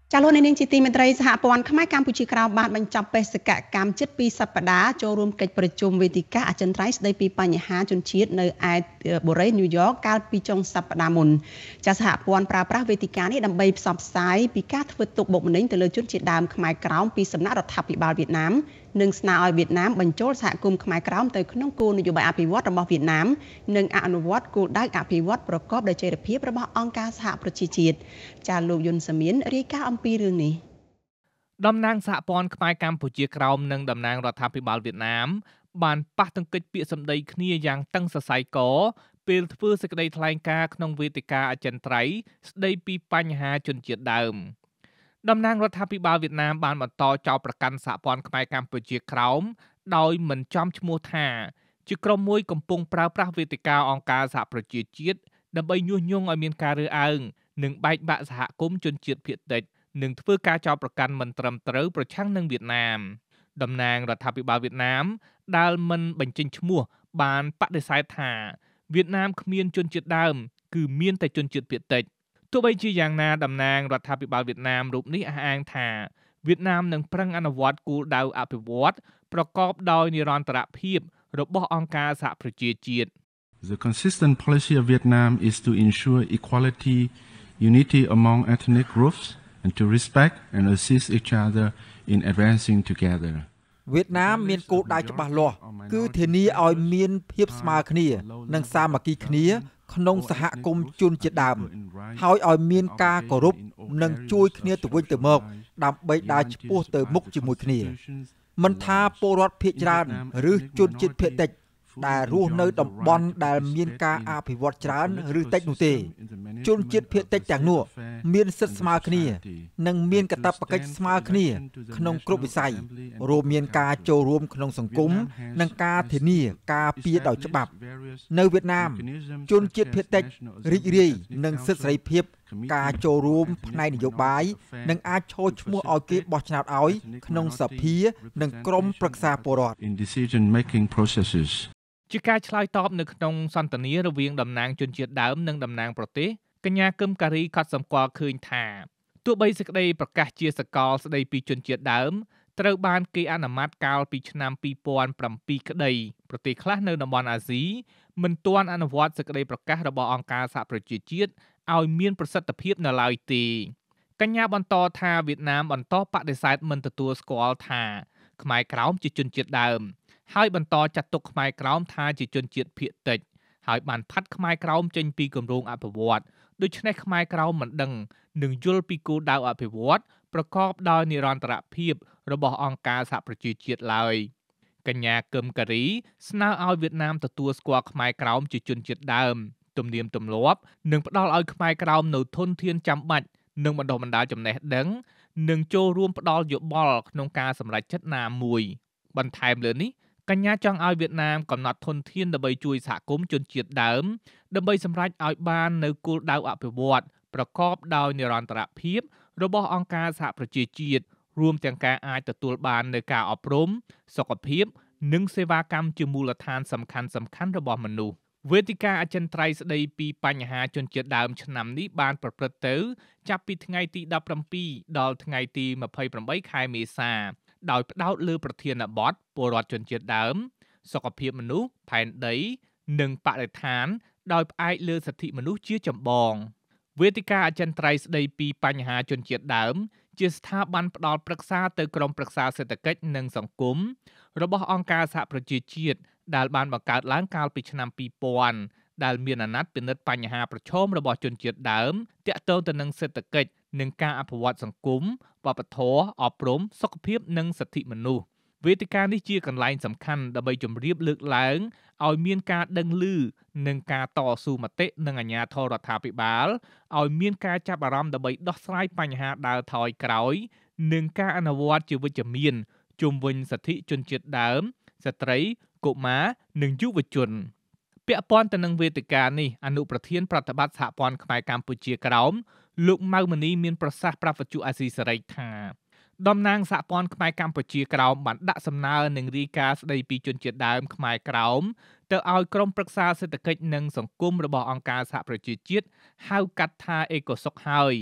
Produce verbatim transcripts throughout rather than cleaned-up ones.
ចាលោកនាងជាទីមេត្រីសហព័ន្ធខ្មែរកម្ពុជាក្រោមបានបញ្ចប់បេសកកម្មជិតពីរសប្តាហ៍ចូលរួមកិច្ចប្រជុំវេទិកាអចិន្ត្រៃយ៍ស្ដីពីបញ្ហាជនជាតិនៅឯបូរីញូវយ៉កកាលពីចុងសប្តាហ៍មុនចាសហព័ន្ធប្រើប្រាស់វេទិកានេះដើម្បីផ្សព្វផ្សាយពីការធ្វើទុកបុកម្នេញទៅលើជនជាតិដើមខ្មែរក្រោមពីសំណាក់រដ្ឋាភិបាលវៀតណាមនិងស្នើឲ្យវៀតណាមបញ្ចូលសហគមន៍ខ្មែរក្រោមទៅក្នុងគោលនយោបាយអភិវឌ្ឍរបស់វៀតណាមនិងអនុវត្តគោលដៅអភិវឌ្ឍប្រកបដោយចីរភាពរបស់អង្គការសហប្រជាជាតិចាលោកយុនសាមៀនរាយការណ៍អំពីរឿងនេះតំណាងសហព័ន្ធខ្មែរកម្ពុជាក្រោមនិងតំណាងរដ្ឋាភិបាលវៀតណាមបានប៉ះទង្គិចពាក្យសម្ដីគ្នាយ៉ាងតឹងសរសៃកពេលធ្វើសេចក្តីថ្លែងការណ៍ក្នុងវេទិកាអចិន្ត្រៃយ៍ស្ដីពីបញ្ហាជនជាតិដើមតំណាងរដ្ឋាភិបាលវៀតណាមបានបន្តចោទប្រកាន់សហព័ន្ធខ្មែរកម្ពុជាក្រោមដោយមិនចំឈ្មោះថាជាក្រុមមួយកំពុងប្រើប្រាស់វេទិកាអង្គការសហប្រជាជាតិដើម្បីញុះញង់ឲ្យមានការរើសអើងនិងបែកបាក់សហគមន៍ជនជាតិភាគតិចនឹងធ្វើការចោទប្រកាន់មិនត្រឹមត្រូវប្រឆាំងនឹងវៀតណាមតំណាងរដ្ឋាភិបាលវៀតណាមដែលមិនបញ្ចេញឈ្មោះបានបដិសេធថាវៀតណាមគ្មានជនជាតិដើមគឺមានតែជនជាតិភាគតិចទោះបីជាយ៉ាងណាតំណាងរដ្ឋាភិបាលវៀតណាមរូបនេះអះអាងថាវៀតណាមនឹងប្រឹងអនុវត្តគោលដៅអភិវឌ្ឍប្រកបដោយនិរន្តរភាពរបស់អង្គការសហប្រជាជាតិ The consistent policy of Vietnam is to ensure equality, unity among ethnic groups and to respect and assist each other in advancing together. វៀតណាមមានគោលដៅច្បាស់លាស់គឺធានាឲ្យមានភាពស្មើគ្នានិងសាមគ្គីគ្នាក្នុងសហគមន៍ជនជាតិដើមហើយឲ្យមានការគោរពនិងជួយគ្នាទៅវិញទៅមកដើម្បីដើរឆ្ពោះទៅមុខជាមួយគ្នាមិនថាពលរដ្ឋភាគច្រើនឬជនជាតិភាគតិចដែលរស់នៅតំបន់ដែលមានការអភិវឌ្ឍច្រើនឬតិចនោះទេជនជាតិភាគតិចទាំងនោះមានសិទ្ធិស្មើគ្នានិងមានកាតព្វកិច្ចស្មើគ្នាក្នុងគ្រប់វិស័យរួមមានការចូលរួមក្នុងសង្គមនិងការធានាការពារដោយច្បាប់នៅវៀតណាមជនជាតិភាគតិចរីករាយនឹងសិទ្ធិសេរីភាពការចូលរួមផ្នែកនយោបាយនិងអាចឈរឈ្មោះឲ្យគេបោះឆ្នោតឲ្យក្នុងសភានិងក្រុមប្រឹក្សាពលរដ្ឋ in decision making processes ជាការឆ្លើយតបនៅក្នុងសន្ទនារវាងតំណាងជនជាតិដើមនិងតំណាងប្រទេសកញ្ញាកឹមការីកត់សម្គាល់ឃើញថាទោះបីសេចក្តីប្រកាសជាសកលស្តីពីជនជាតិដើមត្រូវបានគេអនុម័តកាលពីឆ្នាំពីរពាន់ប្រាំពីរក្តីប្រទេសខ្លះនៅតំបន់អាស៊ីមិនទាន់អនុវត្តសេចក្តីប្រកាសរបស់អង្គការសហប្រជាជាតិឲ្យមានប្រសិទ្ធភាពនៅឡើយទេកញ្ញាបន្តថាវៀតណាមបន្តបដិសេធមិនទទួលស្គាល់ថាខ្មែរក្រោមជាជនជាតិដើមហើយបន្តចាត់ទុកខ្មែរក្រោមថាជាជនជាតិភាគតិចហើយបានផាត់ខ្មែរក្រោមចេញពីគម្រោងអភិវឌ្ឍដូច្នេះខ្មែរក្រោមមិនដឹងនឹងយល់ពីគោលដៅអភិវឌ្ឍប្រកបដោយនិរន្តរភាពរបស់អង្គការសហប្រជាជាតិឡើយកញ្ញាកឹមការីស្នើឲ្យវៀតណាមទទួលស្គាល់ខ្មែរក្រោមជាជនជាតិដើមទំនៀមទម្លាប់និងផ្ដល់ឲ្យខ្មែរក្រោមនូវធនធានចាំបាច់និងបណ្ដុះបណ្ដាលចំណេះដឹងនិងចូលរួមផ្ដល់យោបល់ក្នុងការសម្រេចចិត្តណាមួយបន្ថែមលើនេះកញ្ញាចង់ឲ្យវៀតណាមកំណត់ធនធានដើម្បីជួយសហគមន៍ជនជាតិដើមដើម្បីសម្រេចឲ្យបាននូវគោលដៅអភិវឌ្ឍប្រកបដោយនិរន្តរភាពរបស់អង្គការសហប្រជាជាតិរួមទាំងការអាចទទួលបាននូវការអប់រំសុខភាពនិងសេវាកម្មជាមូលដ្ឋានសំខាន់សំខាន់របស់មនុស្សវេទិកាអចិន្ត្រៃយ៍ស្ដីពីបញ្ហាជនជាតិដើមឆ្នាំនេះបានប្រព្រឹត្តទៅចាប់ពីថ្ងៃទីដប់ប្រាំពីរដល់ថ្ងៃទីម្ភៃប្រាំបីខែមេសាដោយផ្ដោតលើប្រធានបទពលរដ្ឋជនជាតិដើមសុខភាពមនុស្សផែនដីនិងបរិស្ថានដោយផ្អែកលើសិទ្ធិមនុស្សជាចម្បងវេទិកាអចិន្ត្រៃយ៍ស្ដីពីបញ្ហាជនជាតិដើមជាស្ថាប័នផ្ដល់ប្រឹក្សាទៅក្រមប្រឹក្សាសេដ្ឋកិច្ចនិងសង្គមរបស់អង្គការសហប្រជាជាតិដែលបានបង្កើតឡើងកាលពីឆ្នាំពីរពាន់ដែលមានអាណត្តិពិនិត្យបញ្ហាប្រឈមរបស់ជនជាតិដើមទាក់ទងទៅនឹងសេដ្ឋកិច្ចនិងការអភិវឌ្ឍសង្គមវប្បធម៌អប់រំសុខភាពនិងសិទ្ធិមនុស្សវេទិកានេះជាកន្លែងសំខាន់ដើម្បីជម្រាបលើកឡើងឲ្យមានការដឹងឮនិងការតស៊ូមតិនឹងអាជ្ញាធររដ្ឋាភិបាលឲ្យមានការចាប់អារម្មណ៍ដើម្បីដោះស្រាយបញ្ហាដើរថយក្រោយនិងការអនុវត្តជាវិជ្ជមានជុំវិញសិទ្ធិជនជាតិដើមស្ត្រីកុមារនិងយុវជនពាក់ព័ន្ធទៅនឹងវេទិកានេះអនុប្រធានប្រតិបត្តិសហព័ន្ធខ្មែរកម្ពុជាក្រោមលោកម៉ៅមនីមានប្រសាសន៍ប្រាប់វិទ្យុអាស៊ីសេរីថាតំណាងសហព័ន្ធខ្មែរកម្ពុជាក្រោមបានដាក់សំណើនឹងរាយការណ៍ស្ដីពីជនជាតិដើមខ្មែរក្រោមទៅឲ្យក្រុមប្រឹក្សាសេដ្ឋកិច្ចនិងសង្គមរបស់អង្គការសហប្រជាជាតិហៅកាត់ថាអេកូសុកហើយ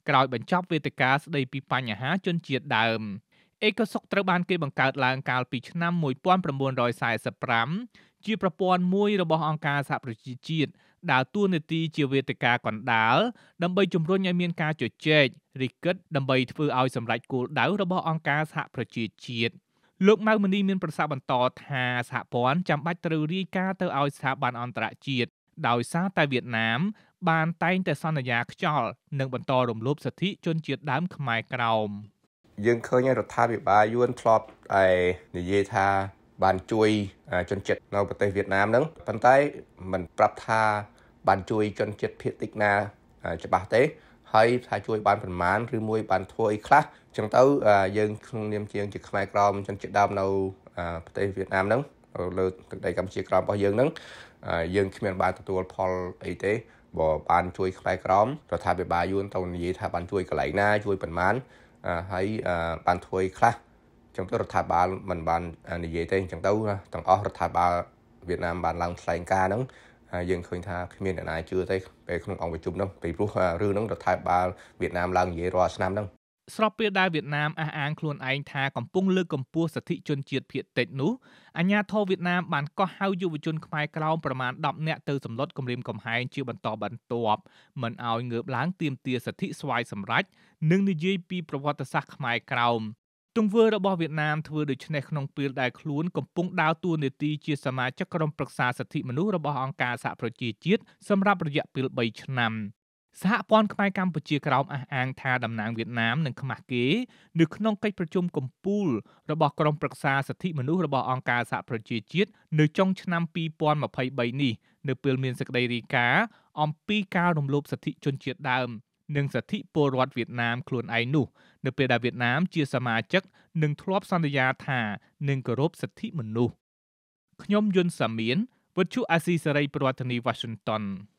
ក្រោយបញ្ចប់វេទិកាស្ដីពីបញ្ហាជនជាតិដើមអេកូសុកត្រូវបានគេបង្កើតឡើងកាលពីឆ្នាំmột nghìn chín trăm bốn mươi lămជាប្រព័ន្ធមួយរបស់អង្គការសហប្រជាជាតិដើរតួនាទីជាវេទិកាកណ្ដាលដើម្បីជំរុញឲ្យមានការជជែករិះគិតដើម្បីធ្វើឲ្យសម្រេចគោលដៅរបស់អង្គការសហប្រជាជាតិលោកម៉ៅមនីមានប្រសាសន៍បន្តថាសហព័ន្ធចាំបាច់ត្រូវរាយការណ៍ទៅឲ្យស្ថាប័នអន្តរជាតិដោយសារតែវៀតណាមបានតែងតែសន្យាខ្យល់និងបន្តរំលោភសិទ្ធិជនជាតិដើមខ្មែរក្រោមយើងឃើញរដ្ឋាភិបាលយួនធ្លាប់តែនិយាយថាបានជួយជនជាតិនៅប្រទេសវៀតណាមហ្នឹងប៉ុន្តែមិនប្រាប់ថាបានជួយជនជាតិភាគតិចណាច្បាស់ទេហើយថាជួយបានប្រមាណឬមួយបានធ្វើអីខ្លះអញ្ចឹងទៅយើងក្នុងនាមជាងជាខ្មែរក្រមជនជាតិដើមនៅប្រទេសវៀតណាមហ្នឹងលើទឹកដីកម្ពុជាក្រមរបស់យើងហ្នឹងយើងគ្មានបានទទួលផលអីទេបើបានជួយខ្មែរក្រមរដ្ឋាភិបាលយួនទៅនិយាយថាបានជួយកន្លែងណាជួយប្រមាណហើយបានធ្វើអីខ្លះអញ្ចឹងទៅរដ្ឋាភិបាលមិនបាននិយាយទេអញ្ចឹងទៅទាំងអស់រដ្ឋាភិបាលវៀតណាមបានឡើងថ្លែងការណ៍ហ្នឹងយើងឃើញថាគ្មានអ្នកណាជឿទេពេលក្នុងអង្គប្រជុំហ្នឹងពីព្រោះរឿងហ្នឹងរដ្ឋាភិបាលវៀតណាមឡើងនិយាយរាល់ឆ្នាំហ្នឹងស្របពេលដែលវៀតណាមអះអាងខ្លួនឯងថាកំពុងលើកកម្ពស់សិទ្ធិជនជាតិភាគតិចនោះអាជ្ញាធរវៀតណាមបានកោះហៅយុវជនខ្មែរក្រោមប្រមាណដប់នាក់ទៅសម្លុតគំរាមកំហែងជាបន្តបន្ទាប់មិនឲ្យងើបឡើងទាមទារសិទ្ធិស្វ័យសម្រេចនិងនិយាយពីប្រវត្តិសាស្ត្រខ្មែរក្រោមទង្វើរបស់វៀតណាមធ្វើដូច្នេះក្នុងពេលដែលខ្លួនកំពុងដើរតួនាទីជាសមាជិកក្រុមប្រឹក្សាសិទ្ធិមនុស្សរបស់អង្គការសហប្រជាជាតិសម្រាប់រយៈពេលបីឆ្នាំសហព័ន្ធខ្មែរកម្ពុជាក្រោមអះអាងថាតំណាងវៀតណាមនឹងខ្មាស់គេនៅក្នុងកិច្ចប្រជុំកំពូលរបស់ក្រុមប្រឹក្សាសិទ្ធិមនុស្សរបស់អង្គការសហប្រជាជាតិនៅចុងឆ្នាំពីរពាន់ម្ភៃបីនេះនៅពេលមានសេចក្តីរាយការណ៍អំពីការរំលោភសិទ្ធិជនជាតិដើមនិងសិទ្ធិពលរដ្ឋវៀតណាមខ្លួនឯងនោះនៅពេលដែលវៀតណាមជាសមាជិកនឹងធ្លាប់សន្យាថានឹងគោរពសិទ្ធិមនុស្សខ្ញុំយុនសាមៀនវិទ្យុអាស៊ីសេរីប្រធានាធិបតី Washington